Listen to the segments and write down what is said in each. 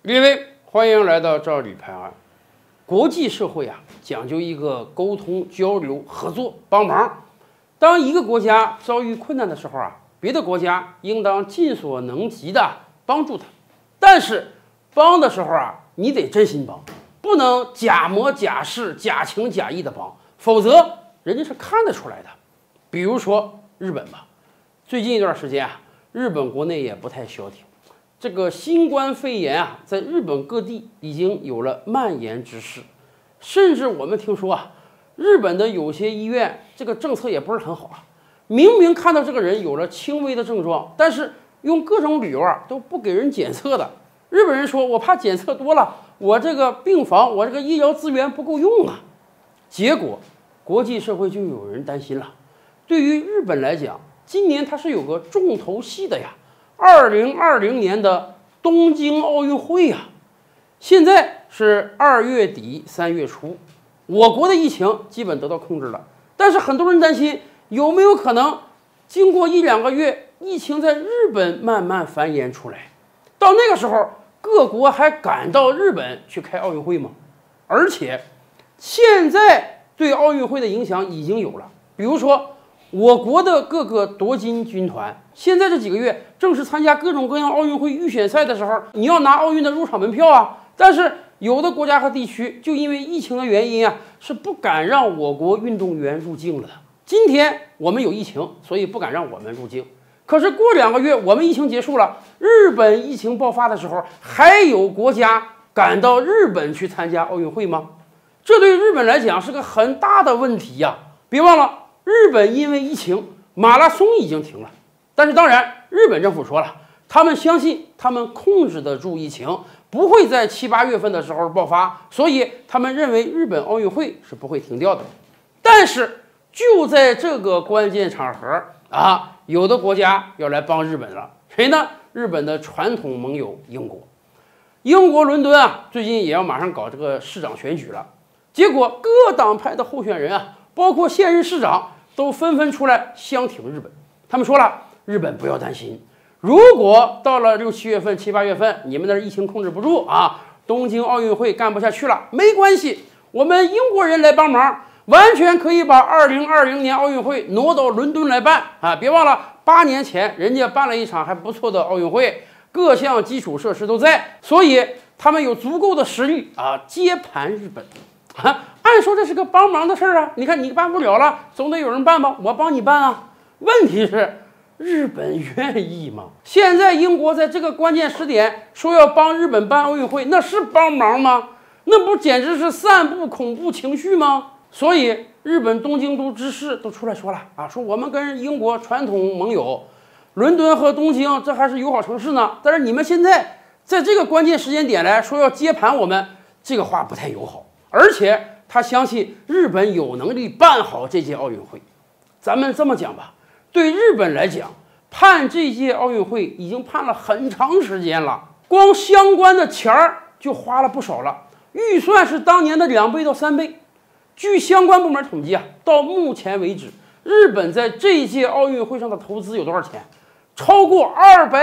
各位，欢迎来到赵吕拍案。国际社会啊，讲究一个沟通、交流、合作、帮忙。当一个国家遭遇困难的时候啊，别的国家应当尽所能及的帮助他。但是帮的时候啊，你得真心帮，不能假模假式、假情假意的帮，否则人家是看得出来的。比如说日本吧，最近一段时间啊，日本国内也不太消停。这个新冠肺炎啊，在日本各地已经有了蔓延之势，甚至我们听说啊，日本的有些医院这个政策也不是很好啊。明明看到这个人有了轻微的症状，但是用各种理由啊都不给人检测的。日本人说：“我怕检测多了，我这个病房，我这个医疗资源不够用啊。”结果，国际社会就有人担心了。对于日本来讲，今年它是有个重头戏的呀。2020年的东京奥运会呀，现在是2月底3月初，我国的疫情基本得到控制了，但是很多人担心有没有可能经过1-2个月，疫情在日本慢慢繁衍出来，到那个时候各国还敢到日本去开奥运会吗？而且现在对奥运会的影响已经有了，比如说我国的各个夺金军团，现在这几个月正是参加各种各样奥运会预选赛的时候，你要拿奥运的入场门票啊。但是有的国家和地区就因为疫情的原因啊，是不敢让我国运动员入境了。今天我们有疫情，所以不敢让我们入境。可是过2个月，我们疫情结束了，日本疫情爆发的时候，还有国家敢到日本去参加奥运会吗？这对日本来讲是个很大的问题呀。别忘了，日本因为疫情，马拉松已经停了，但是当然，日本政府说了，他们相信他们控制得住疫情，不会在7、8月份的时候爆发，所以他们认为日本奥运会是不会停掉的。但是就在这个关键场合啊，有的国家要来帮日本了，谁呢？日本的传统盟友英国。英国伦敦啊，最近也要马上搞这个市长选举了，结果各党派的候选人啊，包括现任市长都纷纷出来相挺日本。他们说了，日本不要担心，如果到了6、7月份、7、8月份，你们那疫情控制不住啊，东京奥运会干不下去了，没关系，我们英国人来帮忙，完全可以把2020年奥运会挪到伦敦来办啊！别忘了，8年前人家办了一场还不错的奥运会，各项基础设施都在，所以他们有足够的实力啊，接盘日本啊。按说这是个帮忙的事儿啊，你看你办不了了，总得有人办吧，我帮你办啊。问题是，日本愿意吗？现在英国在这个关键时点说要帮日本办奥运会，那是帮忙吗？那不简直是散布恐怖情绪吗？所以日本东京都知事都出来说了啊，说我们跟英国传统盟友，伦敦和东京这还是友好城市呢，但是你们现在在这个关键时间点来说要接盘我们，这个话不太友好。而且他相信日本有能力办好这届奥运会。咱们这么讲吧，对日本来讲，盼这届奥运会已经盼了很长时间了，光相关的钱儿就花了不少了，预算是当年的2倍到3倍。据相关部门统计啊，到目前为止，日本在这届奥运会上的投资有多少钱？超过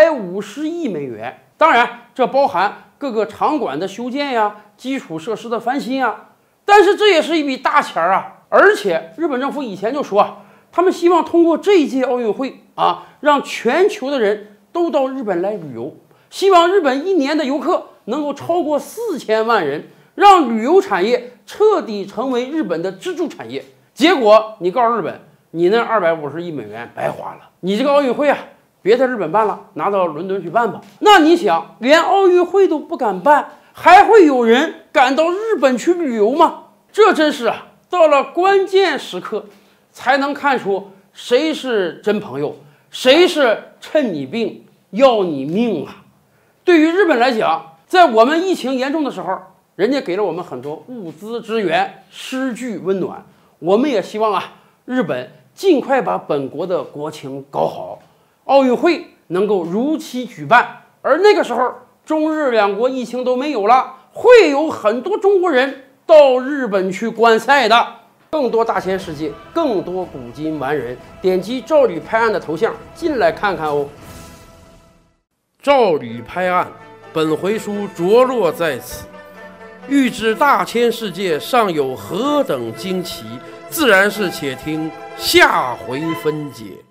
250亿美元。当然，这包含各个场馆的修建呀、基础设施的翻新啊。但是这也是一笔大钱啊！而且日本政府以前就说啊，他们希望通过这一届奥运会啊，让全球的人都到日本来旅游，希望日本1年的游客能够超过4000万人，让旅游产业彻底成为日本的支柱产业。结果你告诉日本，你那250亿美元白花了，你这个奥运会啊，别在日本办了，拿到伦敦去办吧。那你想，连奥运会都不敢办，还会有人敢到日本去旅游吗？这真是啊，到了关键时刻，才能看出谁是真朋友，谁是趁你病要你命啊！对于日本来讲，在我们疫情严重的时候，人家给了我们很多物资支援，诗句温暖。我们也希望啊，日本尽快把本国的国情搞好，奥运会能够如期举办。而那个时候，中日2国疫情都没有了，会有很多中国人到日本去观赛的。更多大千世界，更多古今完人，点击赵吕拍案的头像进来看看哦。赵吕拍案， 本回书着落在此。欲知大千世界尚有何等惊奇，自然是且听下回分解。